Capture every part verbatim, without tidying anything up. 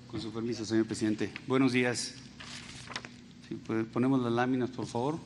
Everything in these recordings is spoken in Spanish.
Con su permiso, señor presidente. Buenos días. Si pues, ponemos las láminas, por favor.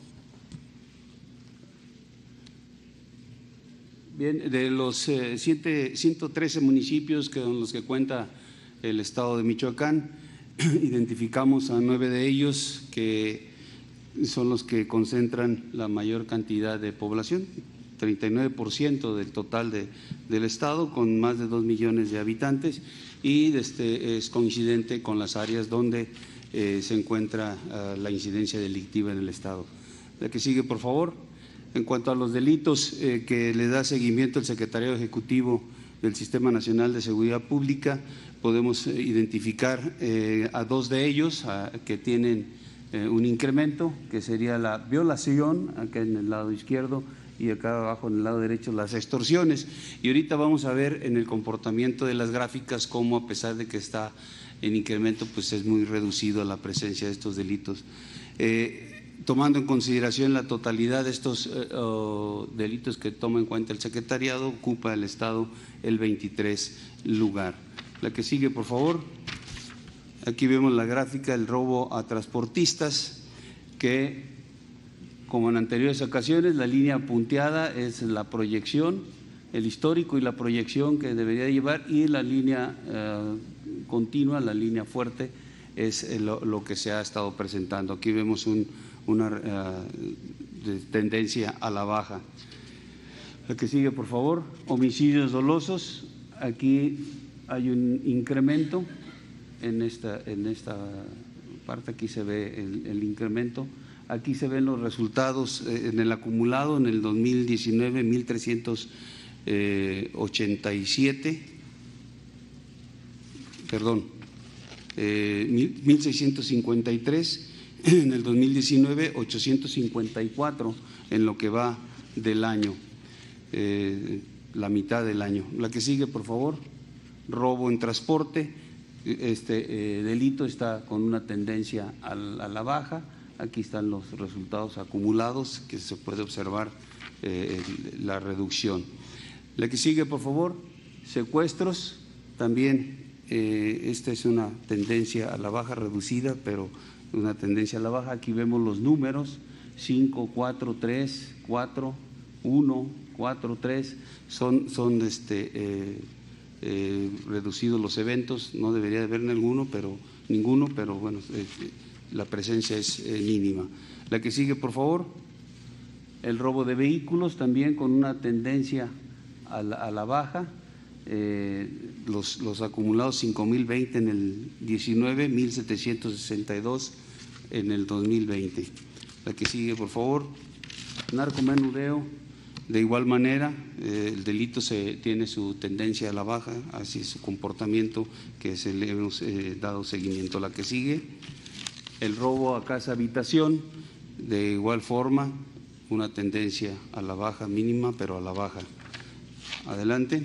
Bien, de los eh, siete, ciento trece municipios que, con los que cuenta el Estado de Michoacán, identificamos a nueve de ellos que son los que concentran la mayor cantidad de población, treinta y nueve por ciento del total de, del Estado, con más de dos millones de habitantes, y este, es coincidente con las áreas donde eh, se encuentra uh, la incidencia delictiva en el Estado. La que sigue, por favor. En cuanto a los delitos eh, que le da seguimiento el Secretariado Ejecutivo del Sistema Nacional de Seguridad Pública, podemos eh, identificar eh, a dos de ellos a, que tienen eh, un incremento, que sería la violación, acá en el lado izquierdo, y acá abajo en el lado derecho las extorsiones. Y ahorita vamos a ver en el comportamiento de las gráficas cómo, a pesar de que está en incremento, pues es muy reducido la presencia de estos delitos. Eh, Tomando en consideración la totalidad de estos eh, oh, delitos que toma en cuenta el secretariado, ocupa el Estado el veintitrés lugar. La que sigue, por favor. Aquí vemos la gráfica del robo a transportistas, que como en anteriores ocasiones, la línea punteada es la proyección, el histórico y la proyección que debería llevar, y la línea eh, continua, la línea fuerte, es lo, lo que se ha estado presentando. Aquí vemos un una uh, de tendencia a la baja. La que sigue, por favor. Homicidios dolosos. Aquí hay un incremento en esta, en esta parte, aquí se ve el, el incremento. Aquí se ven los resultados eh, en el acumulado en el dos mil diecinueve, mil trescientos ochenta y siete, perdón, eh, mil seiscientos cincuenta y tres. En el dos mil diecinueve, ochocientos cincuenta y cuatro en lo que va del año, eh, la mitad del año. La que sigue, por favor. Robo en transporte. Este eh, delito está con una tendencia a la, a la baja. Aquí están los resultados acumulados, que se puede observar eh, la reducción. La que sigue, por favor. Secuestros. También eh, esta es una tendencia a la baja reducida, pero una tendencia a la baja. Aquí vemos los números: cinco, cuatro, tres, cuatro, uno, cuatro, tres, son, son este, eh, eh, reducidos los eventos. No debería de haber ninguno, pero, ninguno, pero bueno, eh, la presencia es eh, mínima. La que sigue, por favor. El robo de vehículos, también con una tendencia a la, a la baja. Eh, los, los acumulados cinco mil veinte en el diecinueve, mil setecientos sesenta y dos en el dos mil veinte. La que sigue, por favor. Narcomenudeo, de igual manera, eh, el delito se, tiene su tendencia a la baja, así es su comportamiento que se le hemos eh, dado seguimiento. La que sigue. El robo a casa habitación, de igual forma, una tendencia a la baja mínima, pero a la baja. Adelante.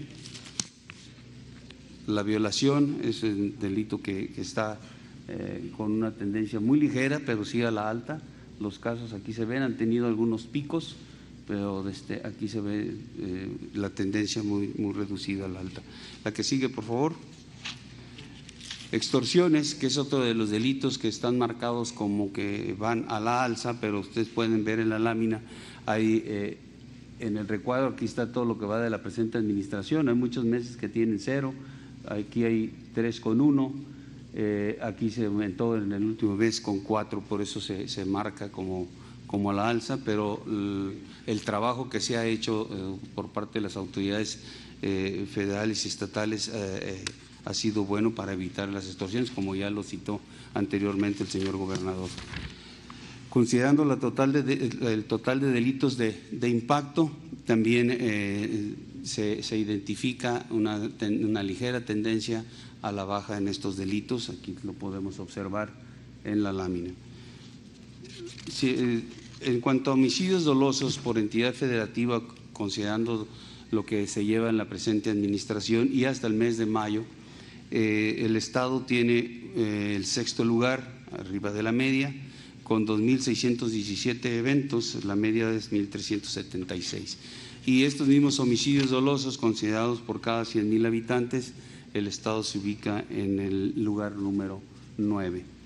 La violación es el delito que, que está eh, con una tendencia muy ligera, pero sí a la alta. Los casos aquí se ven, han tenido algunos picos, pero desde aquí se ve eh, la tendencia muy, muy reducida a la alta. La que sigue, por favor. Extorsiones, que es otro de los delitos que están marcados como que van a la alza, pero ustedes pueden ver en la lámina, hay eh, en el recuadro, aquí está todo lo que va de la presente administración. Hay muchos meses que tienen cero. Aquí hay tres con uno, eh, aquí se aumentó en el último mes con cuatro, por eso se, se marca como, como a la alza, pero el, el trabajo que se ha hecho eh, por parte de las autoridades eh, federales y estatales eh, eh, ha sido bueno para evitar las extorsiones, como ya lo citó anteriormente el señor gobernador. Considerando la total de, de, el total de delitos de, de impacto, también eh, Se, se identifica una, una ligera tendencia a la baja en estos delitos. Aquí lo podemos observar en la lámina. Si, eh, en cuanto a homicidios dolosos por entidad federativa, considerando lo que se lleva en la presente administración y hasta el mes de mayo, eh, el Estado tiene eh, el sexto lugar, arriba de la media, con dos mil seiscientos diecisiete eventos, la media es mil trescientos setenta y seis. Y estos mismos homicidios dolosos considerados por cada cien mil habitantes, el estado se ubica en el lugar número nueve.